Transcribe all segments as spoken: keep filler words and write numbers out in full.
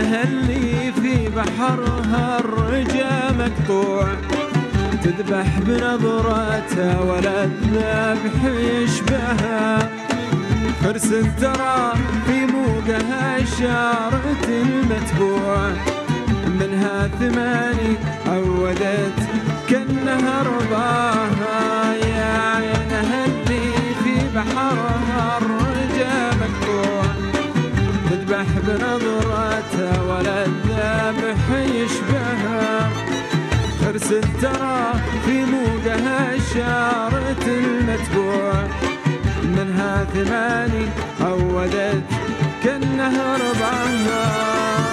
عينها اللي في بحرها الرجا مقطوع، تذبح بنظرتها ولا الذبح يشبهها، فرس ترى في موقها شارة المتبوع، منها ثماني عودت كأنها رضاها، يا عينها اللي في بحرها الرجا مقطوع، تذبح بنظرتها ولا الذبح يشبهها، فرس ترى في موقها شارة المتبوع، منها ثماني عودت كأنها رضاها.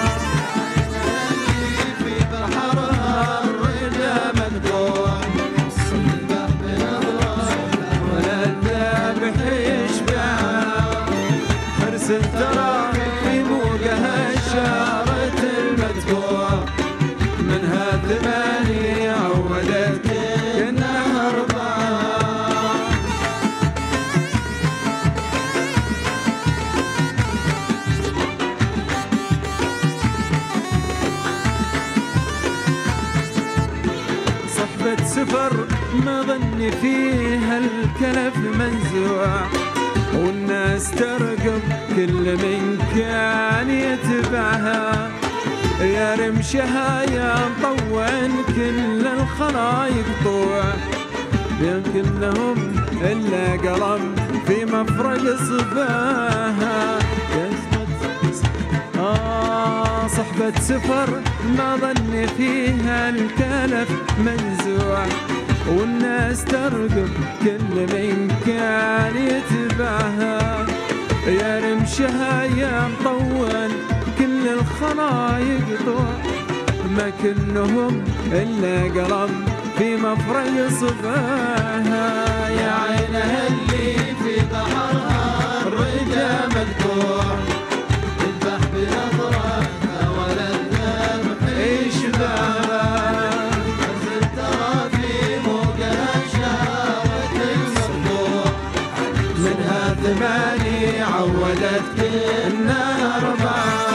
ترى في موقها شارة المتبوع، منها ثماني عودت كأنها رضاها. صحبة سفر ما ظن فيها الكلف منزوع، والناس ترقب كل من كان يتبعها، يا رمشها يا مطوعن كل الخلايق طوع، يمكنهم إلا قلم في مفرق صباها. آه صحبة سفر ما ظن فيها الكلف منزوع، والناس ترقب كل من كان يتبعها، يا رمشها يا مطول كل الخلايق طوع، ما كنهم إلا قلم في مفرق صباها، يا عينها اللي في بحرها الرجا مقطوع، تذبح بنظرتها ولا الذبح يشبهها، ثماني عودت كأنها رضاها.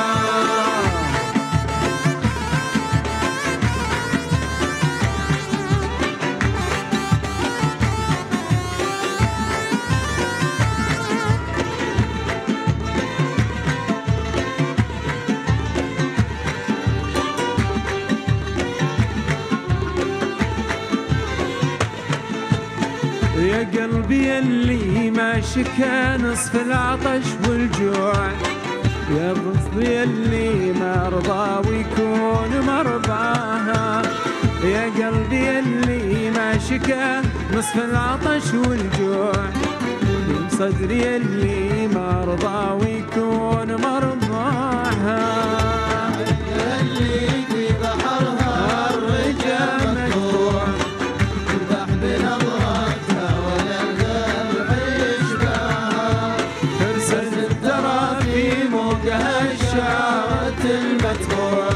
يا قلبي اللي ما شكى نصف العطش والجوع، يا ضفي اللي ما رضى ويكون مرضاها، يا قلبي اللي ما شكى نصف العطش والجوع، يا صدري اللي ما رضى ويكون مرضاها. المتبوع